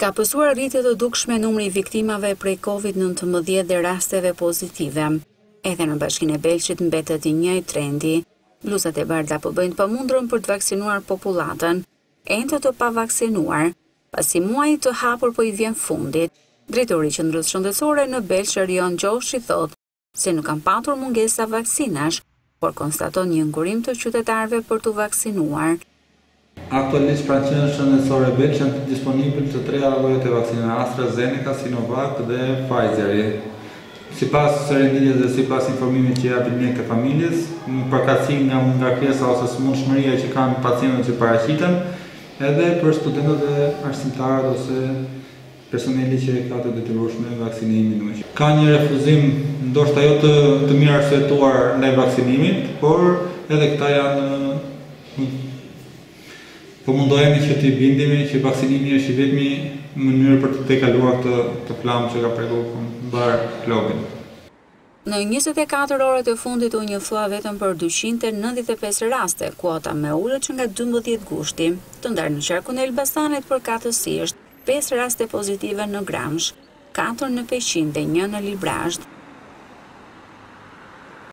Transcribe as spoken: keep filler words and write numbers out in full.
Ka pësuar rritje të dukshme numri viktimave prej kovid nëntëmbëdhjetë dhe rasteve pozitive. Edhe në Bashkinë e Belqit mbetet i njëjtë trendi. Blluzat e bardha po bëjnë pamundurën për të vaksinuar popullatën, ende të pavaksinuar, pasi muaji të hapur po i vjen fundit. Drejtori i Qendrës Shëndetësore në Belq, Rion Gjoshi, thotë se nuk kanë patur mungesa vaksinash, por konstaton një ngurim të qytetarëve për të vaksinuar. Aktualisht pra Qendra Shëndetësore e Belq janë disponibil të tre llojet e vaksinave: AstraZeneca, Sinovac dhe Pfizeri. Sipas së renditjes dhe sipas informimit që japin ne të familjes, në përkatësi nga ngarkesa ose smundshmëria që kanë pacientët që paraqiten, edhe për studentët dhe arsimtarët ose personeli që ka të detyrueshme vaksinimin. Ka një refuzim ndoshta jo të, të mirë arsyetuar ndaj vaksinimit, por edhe këta janë po mundohemi që t'i bindemi që vaksinimi është i vetmi mënyrë për të tejkaluar të, të flamë që ka prekur mbar globin. Në njëzet e katër orët e fundit u njoftua vetëm për dyqind e nëntëdhjetë e pesë raste, kuota më ulët që nga dymbëdhjetë gushti. Të ndarë në qarkun e Elbasanit përkatësisht pesë raste pozitive në Gramsh, katër në Peqin dhe një në Librazh.